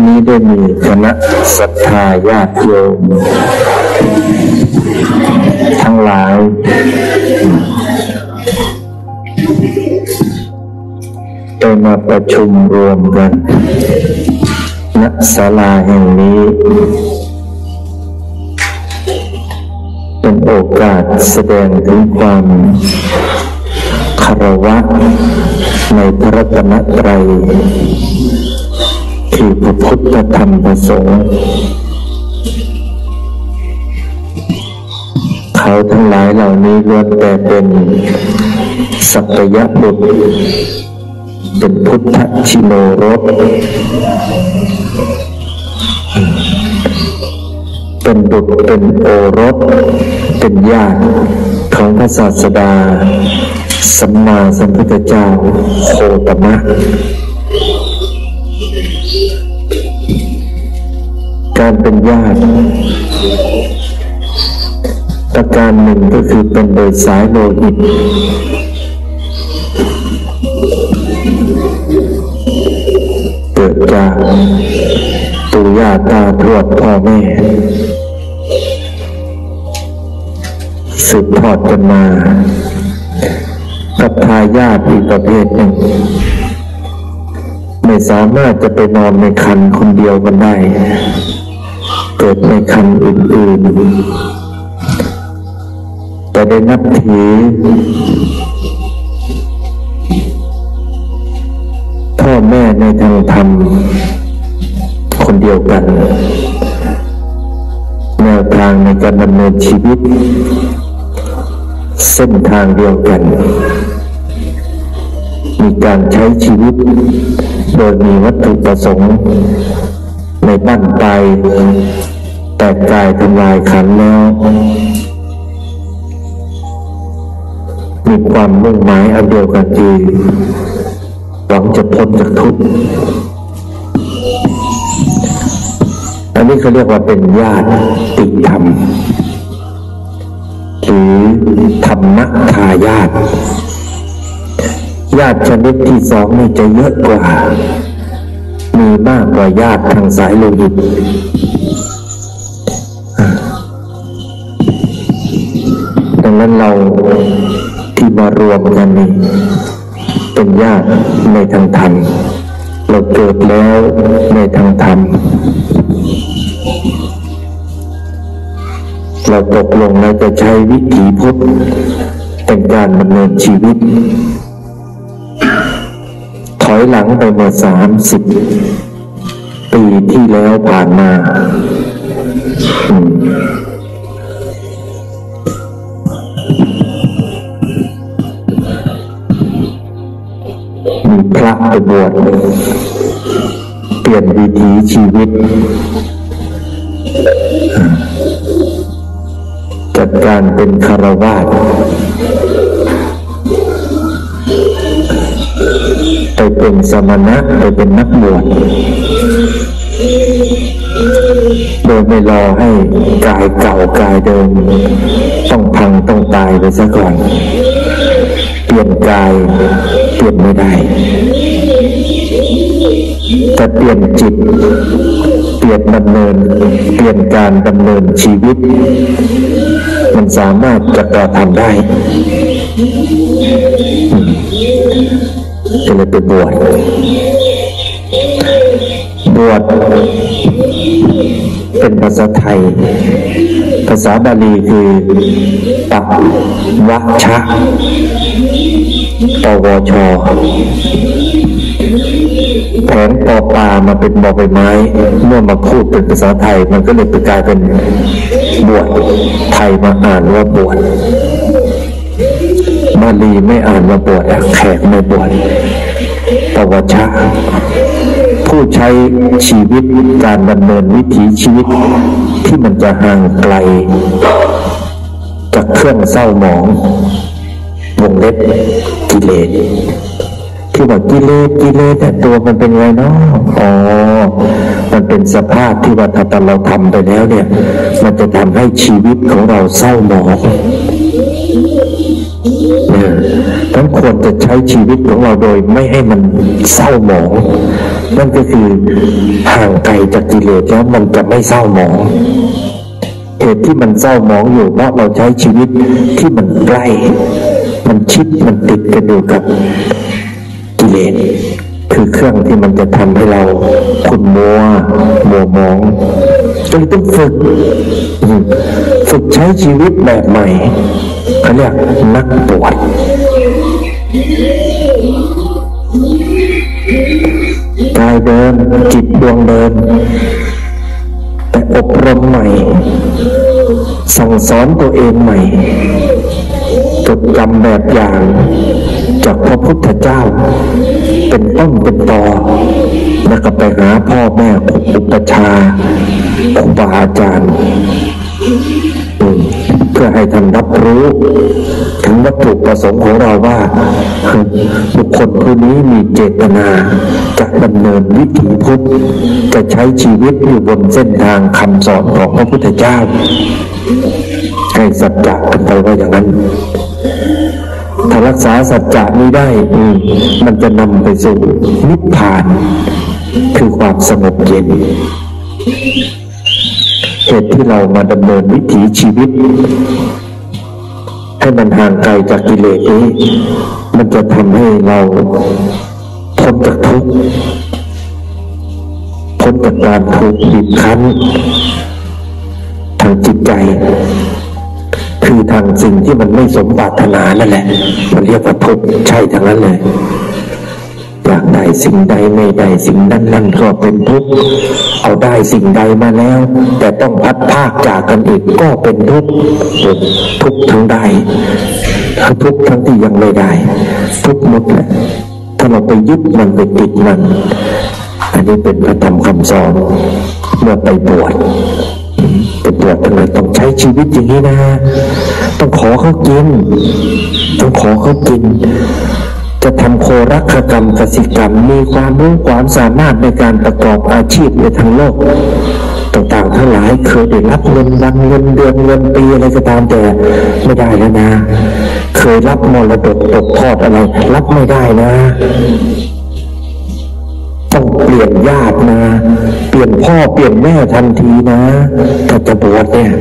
นี้ได้มีคณะศรัทธาญาติโยมทั้งหลายได้มาประชุมรวมกันณศาลาแห่งนี้เป็นโอกาสแสดงถึงความคารวะในพระรัตนตรัยคือพระพุทธธรรมพระสงฆ์เขาทั้งหลายเหล่านี้ล้วนแต่เป็นสักยบุตรเป็นพุทธชิโนรสเป็นบุตรเป็นโอรสเป็นญาติของพระศาสดาสัมมาสัมพุทธเจ้าโคตมะการเป็นญาติประการหนึ่งก็คือเป็นโดยสายโลหิตเกิดจากปู่ย่าตาทวดพ่อแม่สืบทอดกันมากับทายาทอีกประเภทหนึ่งไม่สามารถจะไปนอนในคันคนเดียวกันได้เกิดในคันอื่นๆแต่ได้นับถือพ่อแม่ในทางธรรมคนเดียวกันแนวทางในการดำเนินชีวิตเส้นทางเดียวกันมีการใช้ชีวิตโดยมีวัตถุประสงค์ในบั้นปลายแตกกายทำลายขันธ์แล้วมีความมุ่งหมายอันเดียวกันคือหวังจะพ้นจากทุกข์อันนี้เขาเรียกว่าเป็นญาติธรรมหรือธรรมทายาทญาติชนิดที่สองนี่จะเยอะกว่ามีมากกว่าญาติทางสายโลหิตดังนั้นเราที่มารวมกันนี่เป็นญาติในทางธรรมเราเกิดแล้วในทางธรรมเราตกลงแล้วจะใช้วิถีพุทธเป็นการดำเนินชีวิตถอยหลังไปเมื่อ30 ปีที่แล้วผ่านมามีพระไปบวชเปลี่ยนวิถีชีวิตจัดการเป็นฆราวาสไปเป็นสมณะไปเป็นนักบวชโดยไม่รอให้กายเก่ากายเดิมต้องพังต้องตายไปซะก่อนเปลี่ยนกายเปลี่ยนไม่ได้แต่เปลี่ยนจิตเปลี่ยนดำเนินเปลี่ยนการดำเนินชีวิตมันสามารถจะกระทำได้ก็เลยไปบวชเป็นภาษาไทยภาษาบาลีคือปักวัชชะปวชแผนปอปลามาเป็นบอใบไม้เมื่อมาพูดเป็นภาษาไทยมันก็เลยกลายเป็นบวชไทยมาอ่านว่าบวชบาลีไม่อ่านว่าบวชแขกไม่บวชปวชชะผู้ใช้ชีวิตการดำเนินวิถีชีวิตที่มันจะห่างไกลจากเครื่องเศร้าหมองวงเล็บกิเลสที่ว่ากิเลสแต่ตัวมันเป็นไงเนาะมันเป็นสภาพที่ว่าถ้าเราทำไปแล้วเนี่ยมันจะทำให้ชีวิตของเราเศร้าหมองต้องควรจะใช้ชีวิตของเราโดยไม่ให้มันเศร้าหมองนั่นก็คือห่างไกลจากกิเลสแล้วมันจะไม่เศร้าหมองเหตุที่มันเศร้าหมองอยู่เพราะเราใช้ชีวิตที่มันใกล้มันชิดมันติดกันอยู่กับกิเลสคือเครื่องที่มันจะทำให้เราขุ่นมัวหมองจนต้องฝึกใช้ชีวิตแบบใหม่เขาเรียกนักบวชกายเดินจิตดวงเดินแต่อบรมใหม่สั่งสอนตัวเองใหม่จดจำแบบอย่างจากพระพุทธเจ้าเป็นต้นเป็นตอแล้วก็ไปหาพ่อแม่อุปชาครูบาอาจารย์เพื่อให้ท่านรับรู้ถึงวัตถุประสงค์ของเราว่าบุคคลผู้นี้มีเจตนาจะดำเนินวิถีพุทธจะใช้ชีวิตอยู่บนเส้นทางคำสอนของพระพุทธเจ้าให้สัจจะกันไปว่าอย่างนั้นถ้ารักษาสัจจะนี้ได้มันจะนำไปสู่นิพพานคือความสงบเย็นเหตุที่เรามาดำเนินวิถีชีวิตให้มันห่างไกลจากกิเลสนี้มันจะทำให้เราพ้นจากทุกข์พ้นจากการถูกบีบคั้นทางจิตใจคือทางสิ่งที่มันไม่สมปรารถนานั่นแหละมันเรียกว่าทุกข์ใช่ทั้งนั้นเลยอยากได้สิ่งใดไม่ได้สิ่งนั้นนั่นก็เป็นทุกข์เอาได้สิ่งใดมาแล้วแต่ต้องพัดพากจากกันอีกก็เป็นทุกข์ทุกข์ทั้งได้ทุกข์ทั้งที่ยังไม่ได้ทุกข์หมดแหละถ้าเราไปยึดมันไปติดมันอันนี้เป็นพระธรรมคำสอนเมื่อไปบวชเป็นบวชทำไมต้องใช้ชีวิตอย่างนี้นะต้องขอเขากินต้องขอเขากินจะทำโครักขกรรมกสิกรรมมีความรู้ความสามารถในการประกอบอาชีพในทางโลกต่างๆทั้งหลายเคยได้รับเงินวันเงินเดือนเงินปีอะไรก็ตามแต่ไม่ได้แล้วนะเคยรับมรดกตกทอดอะไรรับไม่ได้นะต้องเปลี่ยนญาตินะเปลี่ยนพ่อเปลี่ยนแม่ทันทีนะถ้าจะบวชเนี่ย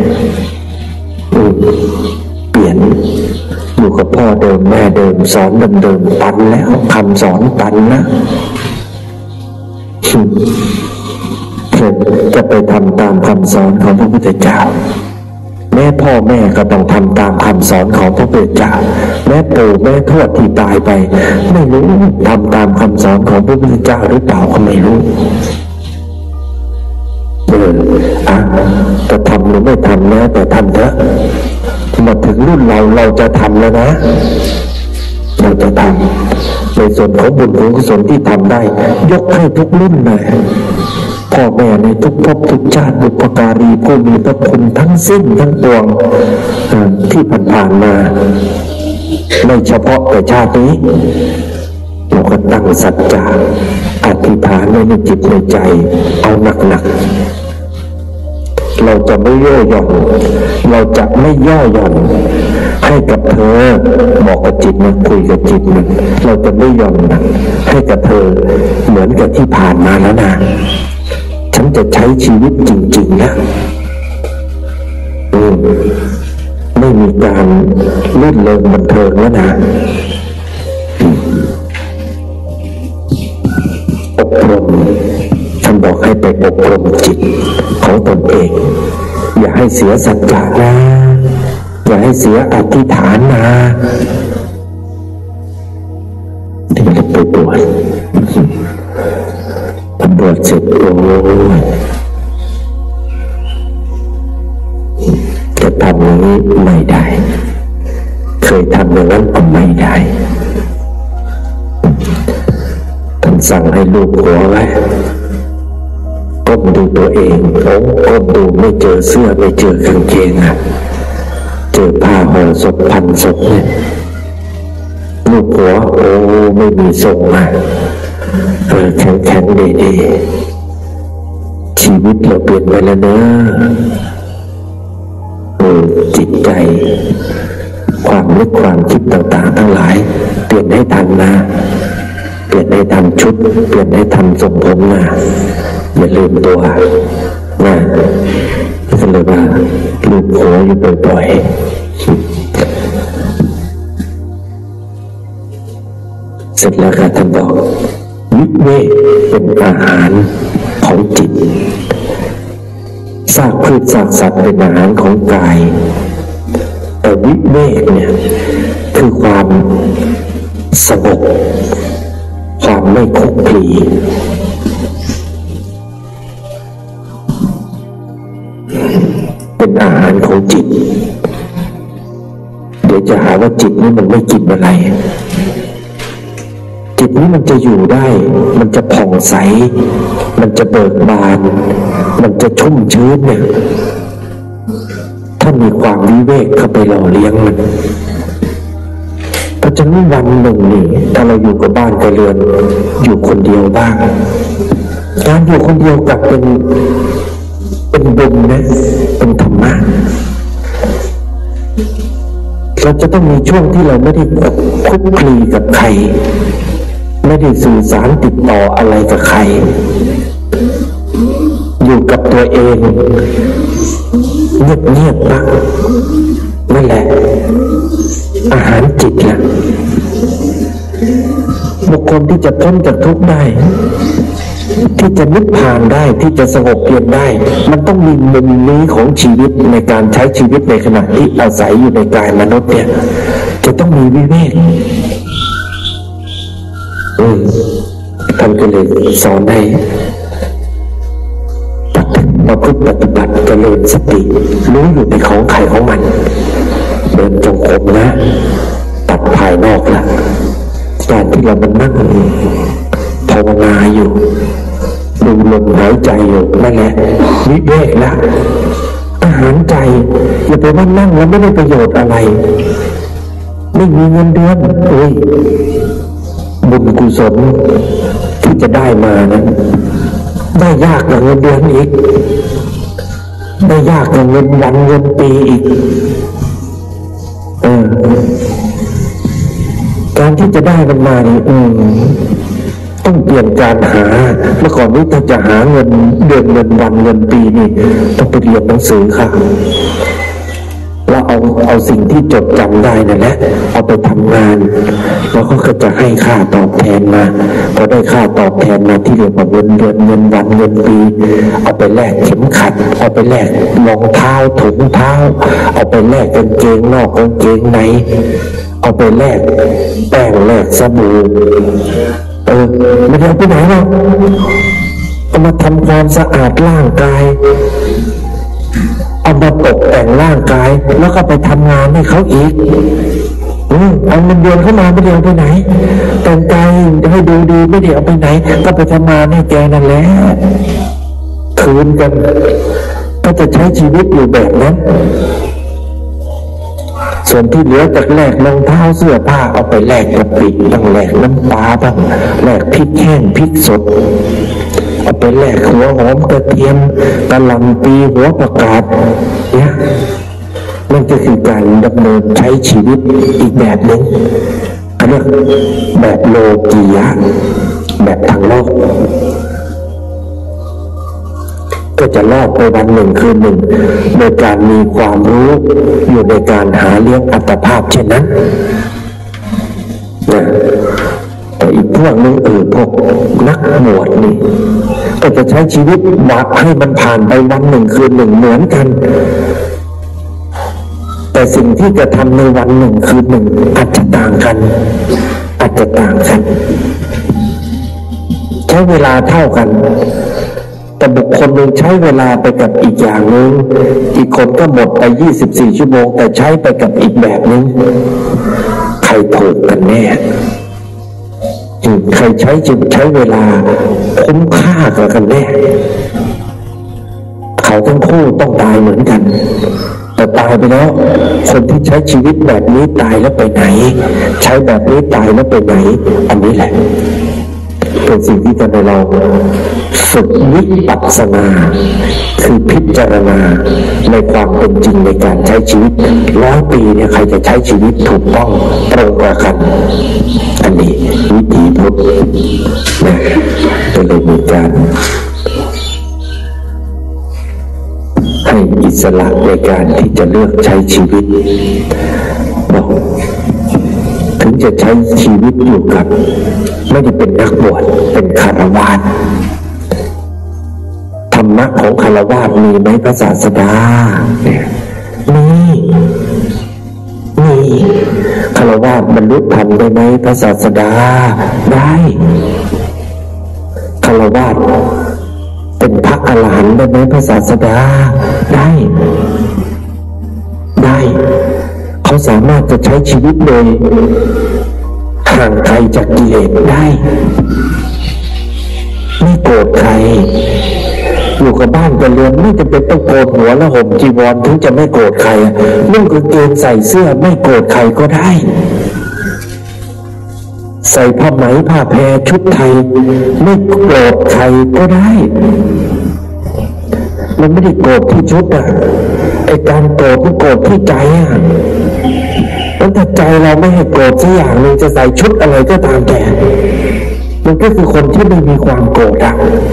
เปลี่ยนอยู่กับพ่อเดิมแม่เดิมสอนเดิมตันแล้วคำสอนตันนะจะไปทำตามคำสอนของพระพุทธเจ้าแม่พ่อแม่ก็ต้องทำตามคำสอนของพระพุทธเจ้าแม่ปู่แม่ทวดที่ตายไปไม่รู้ทำตามคำสอนของพระพุทธเจ้าหรือเปล่าก็ไม่รู้จะทำหรือไม่ทำแล้วแต่ทำเถอะมาถึงรุ่นเราจะทำแล้วนะเราจะทำในส่วนของบุญของกุศลที่ทำได้ยกให้ทุกรุ่นเลยพ่อแม่ในทุกภพทุกชาติบุพการีผู้มีพระคุณทั้งสิ้นทั้งปวงที่ผ่านมาไม่เฉพาะแต่ชาตินี้เราก็ตั้งสัจจะอธิษฐานไว้ในจิตในใจเอาหนักเราจะไม่ย่อหย่อนเราจะไม่ย่อหย่อนให้กับเธอบอกกับจิตนะคุยกับจิตนะเราจะไม่หย่อนให้กับเธอเหมือนกับที่ผ่านมาแล้วนะฉันจะใช้ชีวิตจริงๆนะไม่มีการลื่นเริงบันเทิงแล้วนะอบรมท่านบอกให้ไปอบรมจิตของตนเองอย่าให้เสียสัจจะนะอย่าให้เสียอธิษฐานนะที่จะไปบวชบวชเสร็จโอ้จะทำอย่างนี้ไม่ได้เคยทำอย่างนั้นก็ไม่ได้ท่านสั่งให้ลูกหัวไว้ก้มดูตัวเองก้มดูไม่เจอเสื้อไม่เจอกางเกงเจอผ้าห่อศพพันศพเนี่ยลูกหัวไม่มีทรงแข็งดีชีวิตเราเปลี่ยนไปแล้วเนอะจิตใจความนึกความคิดต่างๆทั้งหลายเปลี่ยนให้ทันนะเปลี่ยนให้ทันชุดเปลี่ยนให้ทันทรงผมนะอย่าลืมตัวนะก็เลยว่าลืมหัวอยู่บ่อยๆเสร็จแล้วค่ะท่านบอกวิเวกเป็นอาหารของจิตซากพืชซากสัตว์เป็นอาหารของกายแต่วิเวกเนี่ยคือความสงบความไม่คลุกคลีเป็นอาหารของจิตเดี๋ยวจะหาว่าจิตนี้มันไม่กินอะไรจิตนี้มันจะอยู่ได้มันจะผ่องใสมันจะเบิกบานมันจะชุ่มชื้นเนี่ยถ้ามีความวิเวกเข้าไปหล่อเลี้ยงมันเพราะฉะนั้นวันหนึ่งนี่ถ้าเราอยู่กับบ้านกับเรือนอยู่คนเดียวบ้างการอยู่คนเดียวกลับเป็นบุญนะเป็นธรรมะเราจะต้องมีช่วงที่เราไม่ได้คลุกคลีกับใครไม่ได้สื่อสารติดต่ออะไรกับใครอยู่กับตัวเองเงียบๆนะนั่นแหละอาหารจิตล่ะบุคคลที่จะพ้นจากทุกข์ได้ที่จะนิพพานได้ที่จะสงบเย็นได้มันต้องมีมุมนี้ของชีวิตในการใช้ชีวิตในขณะที่อาศัยอยู่ในกายมนุษย์เนี่ยจะต้องมีวิเวกท่านก็เลยสอนให้ประพฤติปฏิบัติเจริญสติรู้อยู่ในของใครของมันเดินจงกรมนะตัดภายนอกละการที่เรามันนั่งภาวนาอยู่ดูลมหายใจอยู่นั่นแหละวิเวกละอาหารใจอย่าไปว่านั่งแล้วไม่ได้ประโยชน์อะไรไม่มีเงินเดือนบุญกุศลที่จะได้มานั้นได้ยากกว่าเงินเดือนอีกได้ยากกว่าเงินวันเงินปีอีกการที่จะได้มันมานี่ต้องเปลี่ยนการหาเมื่อก่อนนี้ถ้าจะหาเงินเดือนเงินวันเงินปีนี่ต้องไปเรียนหนังสือค่ะแล้วเอาสิ่งที่จดจำได้นั่นแหละเอาไปทำงานแล้วก็จะให้ค่าตอบแทนมาพอได้ค่าตอบแทนมาที่เรียกว่าเงินเดือนเงินวันเงินปีเอาไปแลกเข็มขัดเอาไปแลกรองเท้าถุงเท้าเอาไปแลกกางเกงนอกกางเกงในเอาไปแลกแป้งแลกสบู่ไม่ได้เอาไปไหนหรอกเอามาทำความสะอาดร่างกายเอามาตกแต่งร่างกายแล้วก็ไปทำงานให้เขาอีกเอาเงินเดือนเข้ามาไม่ได้เอาไปไหนแต่งกายให้ดูดีไม่ได้เอาไปไหนก็ไปทำงานให้แกนั่นแหละคืนกันก็จะใช้ชีวิตอยู่แบบนั้นส่วนที่เหลือจากแลกรองเท้าเสื้อผ้าเอาไปแลกกะปิบ้างแลกน้ำปลาบ้างแลกพริกแห้งพริกสดเอาไปแลกหัวหอมกระเทียมกะหล่ำปีหัวประกาศเนี่ยนั่นก็คือการดำเนินใช้ชีวิตอีกแบบหนึ่งเขาเรียกแบบโลกียะแบบทางโลกก็จะรอดไปวันหนึ่งคืนหนึ่งโดยการมีความรู้อยู่ในการหาเลี้ยงอัตภาพเช่นนั้นนะแต่อีกพวกนึงพวกนักบวชนี่ก็จะใช้ชีวิตวัดให้มันผ่านไปวันหนึ่งคืนหนึ่งเหมือนกันแต่สิ่งที่จะทำในวันหนึ่งคืนหนึ่งอาจจะต่างกันใช้เวลาเท่ากันแต่บุคคลหนึ่งใช้เวลาไปกับอีกอย่างนึงอีกคนก็หมดไป24 ชั่วโมงแต่ใช้ไปกับอีกแบบนึงใครถูกกันแน่ใครใช้เวลาคุ้มค่ากันแน่เขาทั้งคู่ต้องตายเหมือนกันแต่ตายไปแล้วคนที่ใช้ชีวิตแบบนี้ตายแล้วไปไหนใช้แบบนี้ตายแล้วไปไหนอันนี้แหละเป็นสิ่งที่จะให้เราฝึกวิปัสสนาคือพิจารณาในความเป็นจริงในการใช้ชีวิต100 ปีเนี่ยใครจะใช้ชีวิตถูกต้องตรงกับกันอันนี้วิธีพุทธนะก็เลยมีการให้อิสระในการที่จะเลือกใช้ชีวิตบอกถึงจะใช้ชีวิตอยู่กับไม่ได้เป็นนักบวชเป็นฆราวาสธรรมะของฆราวาสมีไหมพระศาสดาเนี่ยมีฆราวาสบรรลุธรรมได้ไหมพระศาสดาได้ฆราวาสเป็นพระอรหันต์ได้ไหมพระศาสดาได้เขาสามารถจะใช้ชีวิตโดยห่างไกลจากกิเลสได้ไม่โกรธใครอยู่กับบ้านกับเรือนไม่จำเป็นต้องโกนหัวและห่มจีวรถึงจะไม่โกรธใครนุ่งกางเกงใส่เสื้อไม่โกรธใครก็ได้ใส่ผ้าไหมผ้าแพรชุดไทยไม่โกรธใครก็ได้มันไม่ได้โกรธที่ชุดไอ้การโกรธมันโกรธที่ใจแล้วถ้าใจเราไม่ให้โกรธสักอย่างนึงจะใส่ชุดอะไรก็ตามแต่มันก็คือคนที่ไม่มีความโกรธ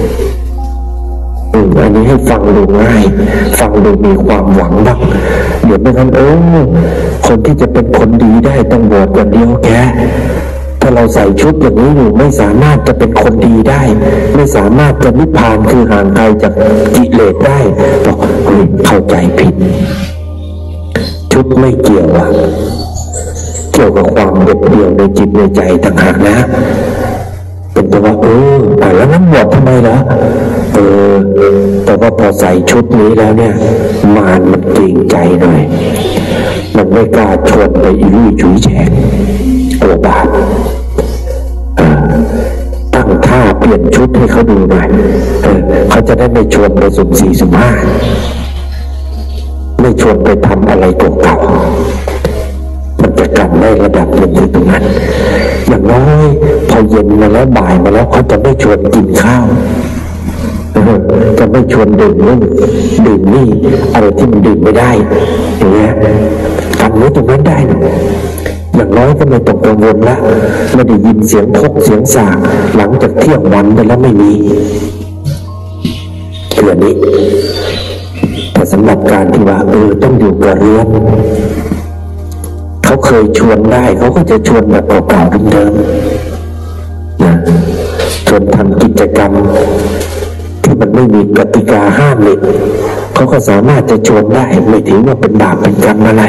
อันนี้ให้ฟังดูง่ายฟังดูมีความหวังบ้างเดี๋ยวไม่งั้นคนที่จะเป็นคนดีได้ต้องบวชอย่างเดียวแกถ้าเราใส่ชุดอย่างนี้อยู่ไม่สามารถจะเป็นคนดีได้ไม่สามารถจะนิพพานคือห่างไกลจากกิเลสได้บอกเข้าใจผิดชุดไม่เกี่ยวเกี่ยวกับความเด็ดเดี่ยวในจิตในใจต่างหากนะเป็นแต่ว่าแล้วนั้นบวชทำไมล่ะแต่ว่าพอใส่ชุดนี้แล้วเนี่ยมารมันเกรงใจหน่อยมันไม่กล้าชวนไปอีลุยฉุยแฉกกลัวบาปตั้งท่าเปลี่ยนชุดให้เขาดูหน่อยเขาจะได้ไม่ชวนไปสุ่มสี่สุ่มห้าไม่ชวนไปทำอะไรเก่าๆมันจะกันได้ระดับหนึ่งที่ตรงนั้นอย่างน้อยพอเย็นมาแล้วบ่ายมาแล้วเขาจะไม่ชวนกินข้าวจะไม่ชวนดื่มนู่นดื่มนี่อะไรที่มันดื่มไม่ได้อย่างเงี้ยกันไว้ตรงนั้นได้อย่างน้อยก็ไม่ต้องกังวลละไม่ได้ยินเสียงพกเสียงสากหลังจากเที่ยงวันไปแล้วไม่มีเรื่องนี้แต่สำหรับการที่ว่าต้องอยู่กับเรือนเขาเคยชวนได้เขาก็จะชวนแบบเก่าๆเดิมๆนะชวนทำกิจกรรมที่มันไม่มีกติกาห้ามเลยเขาก็สามารถจะชวนได้ไม่ถือว่าเป็นบาปเป็นกรรมอะไร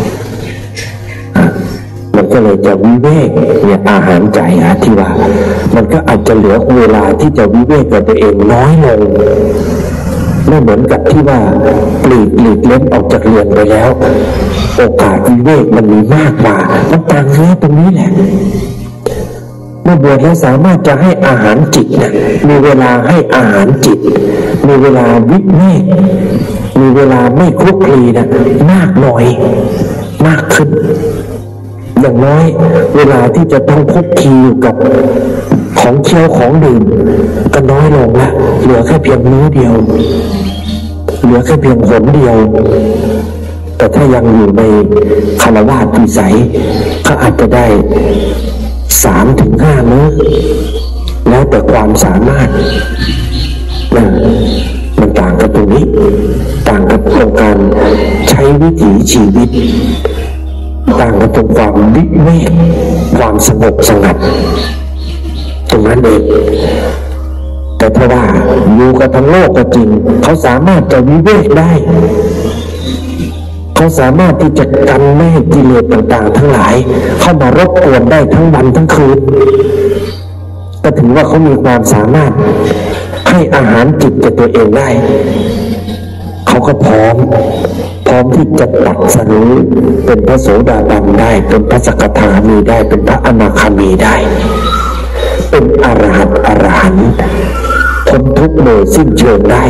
มันก็เลยจะวิเวกเนี่ยอาหารใจที่ว่ามันก็อาจจะเหลือเวลาที่จะวิเวกกับตัวเองน้อยลงไม่เหมือนกับที่ว่าหลีกเล้นออกจากเรือนไปแล้วโอกาสวิเวกมันมีมากกว่ามันต่างกันตรงนี้แหละเมื่อบวชแล้วสามารถจะให้อาหารจิตมีเวลาให้อาหารจิตมีเวลาวิเวกมีเวลาไม่คลุกคลีมากหน่อยมากขึ้นอย่างน้อยเวลาที่จะต้องคุกคีอยู่กับของเคี้ยวของดื่มก็น้อยลงละเหลือแค่เพียงมื้อเดียวเหลือแค่เพียงหนเดียวแต่ถ้ายังอยู่ในฆราวาสวิสัยเขาอาจจะได้3-5 มื้อแล้วแต่ความสามารถมันต่างกันตรงนี้ต่างกันตรงการใช้วิถีชีวิตต่างกันตรงความวิเวกความสงบสงัดตรงนั้นเองแต่ถ้าว่าอยู่กับทั้งโลกก็จริงเขาสามารถจะวิเวกได้เขาสามารถที่จะกันไม่ให้กิเลสต่างๆทั้งหลายเข้ามารบกวนได้ทั้งวันทั้งคืนก็ถือว่าเขามีความสามารถให้อาหารจิตกับตัวเองได้เขาก็พร้อมที่จะตรัสรู้เป็นพระโสดาบันได้เป็นพระสกทามีได้เป็นพระอนาคามีได้เป็นอรหันต์พ้นทุกข์โดยสิ้นเชิงได้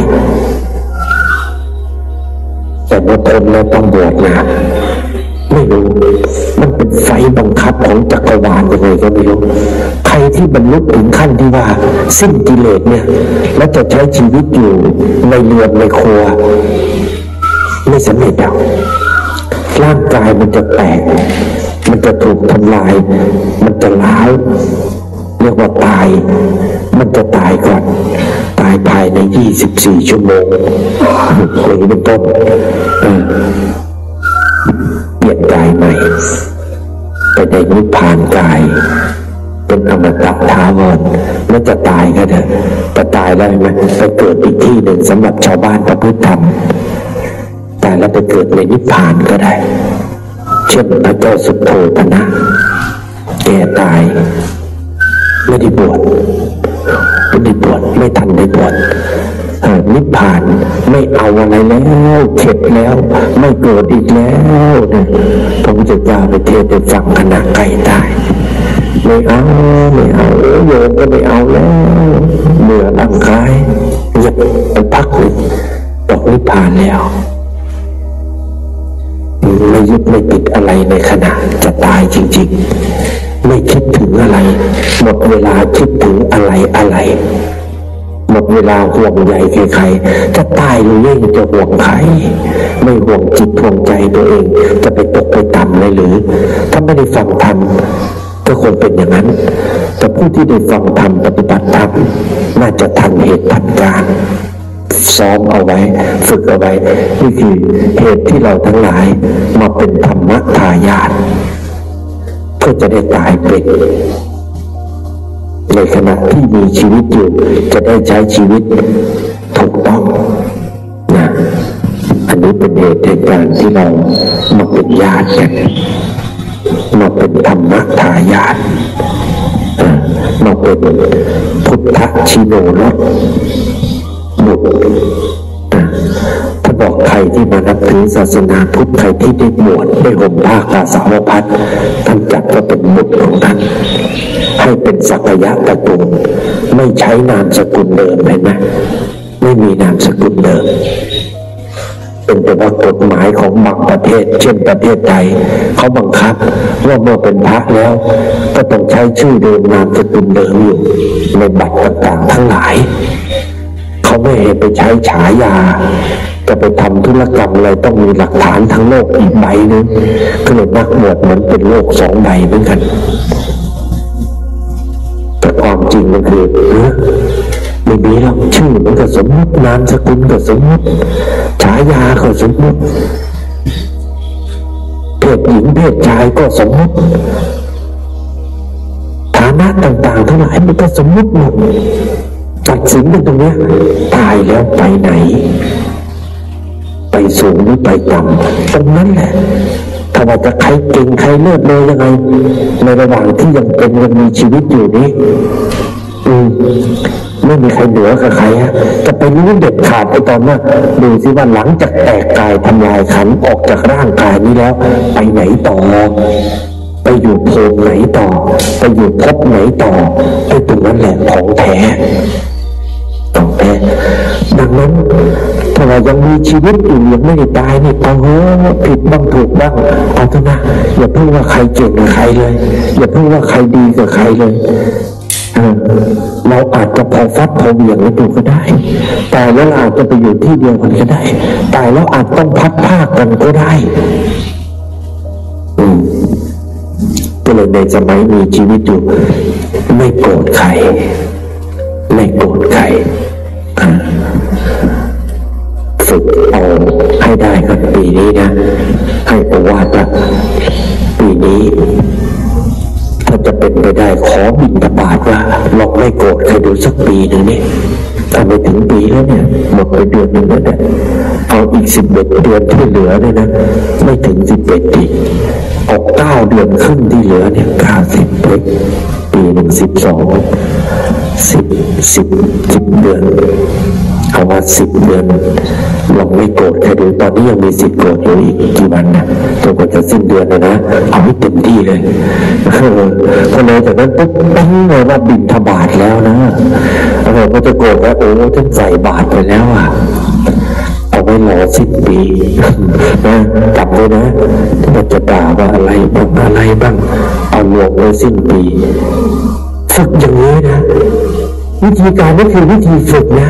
แต่เมื่อพ้นแล้วต้องบวชนะไม่รู้มันเป็นไฟบังคับของจักรวาลยังไงก็ไม่รู้ใครที่บรรลุถึงขั้นที่ว่าสิ้นกิเลสเนี่ยแล้วจะใช้ชีวิตอยู่ในเรือนในครัวไม่สำเร็จร่างกายมันจะแตกมันจะถูกทำลายมันจะล้าวรียกว่าตายมันจะตายก่อนตายภายใน24 ชั่วโมงอย่างนี้เป็นต้นเปลี่ยนกายใหม่ไปในนิพพานกายเป็นอมตะถาวรแล้วจะตายก็เถอะแต่ตายแล้วไหมไปเกิดอีกที่หนึ่งสำหรับชาวบ้านประพฤติธรรมตายแล้วไปเกิดในนิพพานก็ได้เช่นพระเจ้าสุโธทนะแก่ตายไม่ได้บวชไม่ทันได้บวชนิพพานไม่เอาอะไรแล้วเข็ดแล้วไม่เกิดอีกแล้วเนี่ยพระพุทธเจ้าไปเทศน์ไปฟังขณะใกล้ตายไม่เอาโยมก็ไม่เอาแล้วเบื่อร่างกายเงียบไปพักเลยตกนิพพานแล้วไม่ยึดไม่ติดอะไรในขณะจะตายจริงๆไม่คิดถึงอะไรหมดเวลาคิดถึงอะไรหมดเวลาห่วงใยใครๆจะตายหรือยังจะห่วงใครไม่ห่วงจิตห่วงใจตัวเองจะไปตกไปต่ำเลยหรือถ้าไม่ได้ฟังธรรมก็ควรเป็นอย่างนั้นแต่ผู้ที่ได้ฟังธรรมปฏิบัติธรรมน่าจะทันเหตุทันการซ้อมเอาไว้ฝึกเอาไว้นี่คือเหตุที่เราทั้งหลายมาเป็นธรรมทายาทเพื่อจะได้ตายเป็นในขณะที่มีชีวิตอยู่จะได้ใช้ชีวิตถูกต้องนะอันนี้เป็นเหตุแห่งการที่เรามาเป็นญาติกันมาเป็นธรรมทายาทมาเป็นพุทธชิโนรสบุตรถ้าบอกใครที่มานับถือศาสนาพุทธใครที่ได้บวชได้ห่มผ้ากาสาวพัสท่านจัดว่าเป็นบุตรของท่านให้เป็นสักยะตระกูลไม่ใช้นามสกุลเดิมเห็นไหมไม่มีนามสกุลเดิมเป็นแต่ว่ากฎหมายของบางประเทศเช่นประเทศไทยเขาบังคับว่าเมื่อเป็นพระแล้วก็ต้องใช้ชื่อเดิมนามสกุลเดิมอยู่ในบัตรต่างๆทั้งหลายเขาไม่ให้ไปใช้ฉายาจะไปทำธุรกรรมอะไรต้องมีหลักฐานทั้งโลกอีกใบนึงก็เลยนักบวชเหมือนเป็นโลก2 ใบเหมือนกันแต่ความจริงมันคือไม่มีหรอกชื่อมันก็สมมตินามสกุลก็สมมติฉายาก็สมมติเพศหญิงเพศชายก็สมมติฐานะต่างๆทั้งหลายมันก็สมมติหมดตัดสินเป็นตรงนี้ตายแล้วไปไหนไปสูงหรือไปต่ำตรงนั้นแหละถ้าว่าจะใครเก่งใครเลิศเลยยังไงในระหว่างที่ยังมีชีวิตอยู่นี้ไม่มีใครเหนือกับใครจะไปรู้เด็ดขาดไอ้ตอนนั้นดูสิว่าหลังจากแตกกายทำลายขันออกจากร่างกายนี้แล้วไปไหนต่อไปอยู่ภูมิไหนต่อไปอยู่ภพไหนต่อไอ้ตรงนั้นแหละของแท้ของแท้ดังนั้นถ้าเรายังมีชีวิตอยู่ยังไม่ได้ตายนี่เอาผิดบ้างถูกบ้างเอาเถอะนะอย่าเพิ่งว่าใครเก่งกับใครเลยอย่าเพิ่งว่าใครดีกับใครเลยเราอาจจะพอฟัดพอเหวี่ยงกันอยู่ก็ได้ตายแล้วอาจจะไปอยู่ที่เดียวกันก็ได้ตายแล้วอาจต้องพัดพากกันก็ได้ก็เลยในสมัยมีชีวิตอยู่ไม่โกรธใครฝึกเอาให้ได้กันปีนี้นะให้โอวาทปีนี้ถ้าจะเป็นไปได้ขอบิณฑบาตว่าลองไม่โกรธใครดูสักปีหนึ่งนี่ถ้าไม่ถึงปีแล้วเนี่ยหมดไปเดือนหนึ่งแล้วเนี่ยเอาอีก11 เดือนที่เหลือเนี่ยนะไม่ถึง11อีกออก9 เดือนครึ่งที่เหลือเนี่ย90ปีหนึ่ง10 เดือนเอาว่า10 เดือนลองไม่โกรธใครดูตอนนี้ยังมีสิทธิ์โกรธอยู่อีกกี่วันนะจนกว่าจะสิ้นเดือนเลยนะเอาให้เต็มที่เลยพอเลยจากนั้นปุ๊บตั้งเลยว่าบิณฑบาตแล้วนะก็จะโกรธว่าโอ้ท่านใส่บาตรไปแล้วเอาไว้รอสิ้นปีนะจำไว้นะมันจะด่าว่าอะไรบ้างเอาลงไว้สิ้นปีฝึกอย่างนี้นะวิธีการนี่คือวิธีฝึกนะ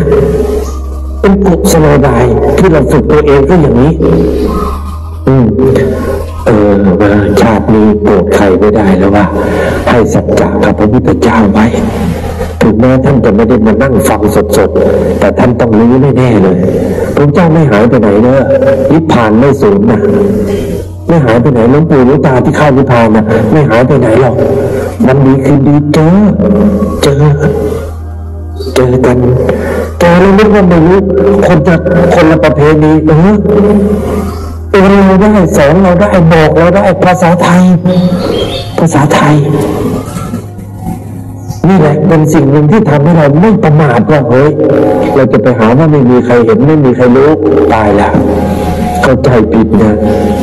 เป็นกุศโลบายที่เราฝึกตัวเองก็อย่างนี้ชาตินี้โกรธใครไม่ได้แล้วว่าให้สัจจะกับพระพุทธเจ้าไว้ถึงแม้ท่านจะไม่ได้มานั่งฟังสดๆแต่ท่านต้องรู้แน่ๆเลยพระเจ้าไม่หายไปไหนเนอะนิพพานไม่สูญนะไม่หายไปไหนหลวงปู่หลวงตาที่เข้านิพพานนะไม่หายไปไหนหรอกวันดีคืนดีเจอกันแล้วนึกว่าไม่รู้คนละประเพณีเราได้สอนเราได้บอกเราได้ภาษาไทยนี่แหละเป็นสิ่งหนึ่งที่ทำให้เราไม่ประมาทว่าเฮ้ยเราจะไปหาว่าไม่มีใครเห็นไม่มีใครรู้ตายละเข้าใจผิดนะ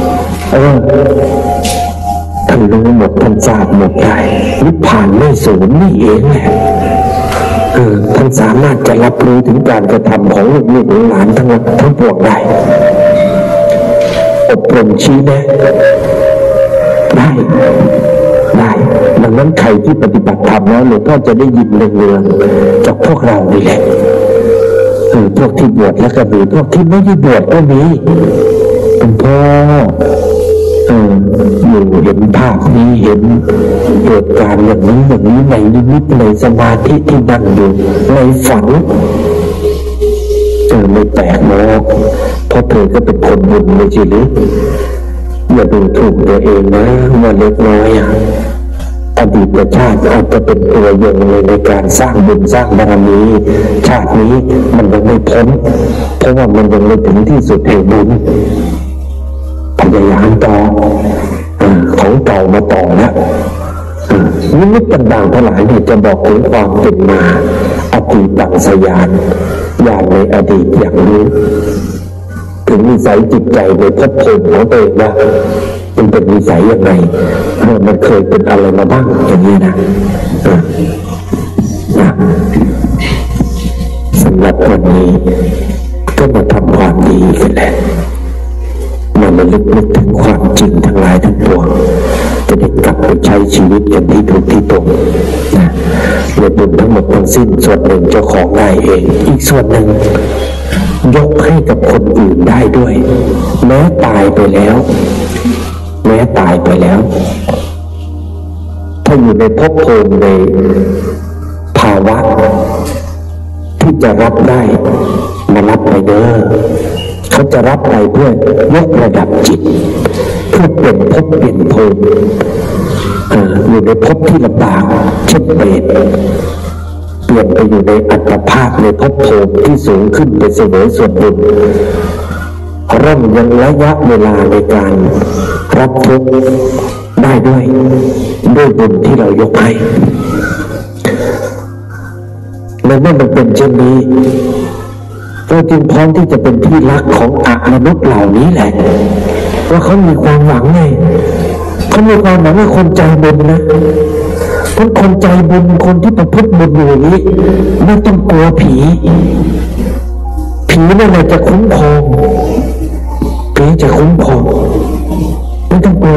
ท่านรู้หมดท่านทราบหมดได้นิพพานไม่สูญนี่เองแหละท่านสามารถจะรับรู้ถึงการกระทำของลูกหลานทั้งปวงได้อบรมชี้แนะได้ดังนั้นใครที่ปฏิบัติธรรมแล้วหลวงพ่อจะได้ยินเรื่องจากพวกเรานี่แหละพวกที่บวชแล้วก็มีพวกที่ไม่ได้บวชก็มีเป็นพ่ออยู่เห็นภาพนี้เห็นเหตุการณ์อย่างนี้ในนิมิตในสมาธิที่นั่งอยู่ในฝันไม่แปลกหรอกเพราะเธอก็เป็นคนบุญไม่ใช่หรืออย่าดูถูกตัวเองนะว่าเล็กน้อยอดีตชาติอาจจะเป็นตัวอย่างในการสร้างบุญสร้างบารมีชาตินี้มันยังไม่พ้นเพราะว่ามันยังไม่ถึงที่สุดแห่งบุญพยายามต่อของเก่ามาต่อแล้วนิมิตต่างๆทั้งหลายเนี่ยจะบอกถึงความเป็นมาอดีตังสยานอย่างในอดีตอย่างนี้ถึงนิสัยจิตใจในภพภูมิของตัวเองว่ามันเป็นนิสัยยังไงมันเคยเป็นอะไรมาบ้างอย่างนี้นะสำหรับวันนี้ก็มาทำความดีกันแหละมาลึกถึงความจริงทั้งหลายทั้งปวงจะได้กลับไปใช้ชีวิตกันที่ถูกที่ตรงนะและบุญทั้งหมดทั้งสิ้นส่วนหนึ่งเจ้าของได้เองอีกส่วนหนึ่งยกให้กับคนอื่นได้ด้วยแม้ตายไปแล้วถ้าอยู่ในภพภูมิในภาวะที่จะรับได้มารับไปเด้อเขาจะรับไปเพื่อยกระดับจิตเพื่อเปลี่ยนภพเปลี่ยนภูมิอยู่ในภพที่ลำบากเช่นเปรตเปลี่ยนไปอยู่ในอัตภาพในภพภูมิที่สูงขึ้นไปเสวยส่วนบุญร่ำยังระยะเวลาในการรับทุกข์ได้ด้วยบุญที่เรายกให้และเมื่อมันเป็นเช่นนี้เราจึงพร้อมที่จะเป็นที่รักของมนุษย์เหล่านี้แหละว่าเขามีความหวังไงเขามีความหวังว่าคนใจบุญนะเพราะคนใจบุญคนที่ประพฤติบุญอยู่นี้ไม่ต้องกลัวผีนั่นแหละจะคุ้มครองผีจะคุ้มครองไม่ต้องกลัว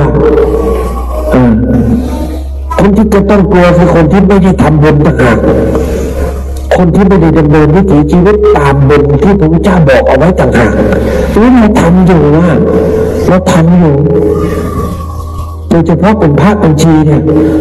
คนที่จะต้องกลัวคือคนที่ไม่ได้ทำบุญต่างหากคนที่ไม่ได้ดำเนินวิถีชีวิตตามบุญที่พระพุทธเจ้าบอกเอาไว้ต่างหากนี่เราทำอยู่ว่าเราทำอยู่โดยเฉพาะเป็นพระบัญชีเนี่ย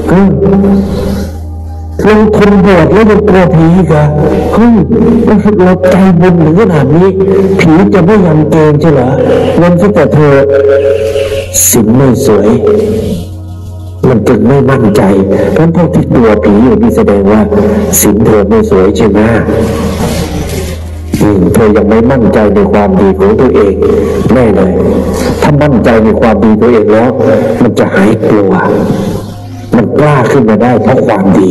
ลงทุนบวชแล้วยังกลัวผีกันเราใจบุญถึงขนาดนี้ผีจะไม่ยำเกรงใช่เหรอนั่นแต่เธอศีลไม่สวยมันจึงไม่มั่นใจเพราะพวกที่กลัวผีอยู่นี่แสดงว่าศีลเธอไม่สวยใช่ไหมเธอยังไม่มั่นใจในความดีของตัวเองแน่เลยถ้ามั่นใจในความดีตัวเองแล้วมันจะหายกลัวมันกล้าขึ้นมาได้เพราะความดี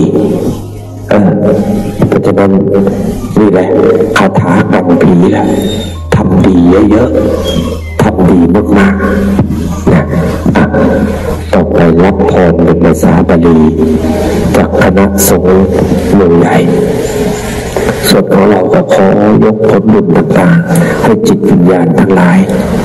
เพราะฉะนั้นนี่แหละคาถากันผีแหละทำดีเยอะๆทำดีมากๆนะต่อไปรับพรเป็นภาษาบาลีจากคณะสงฆ์เมืองใหญ่ส่วนของเราก็ขอยกผลบุญต่างๆให้จิตวิญญาณทั้งหลาย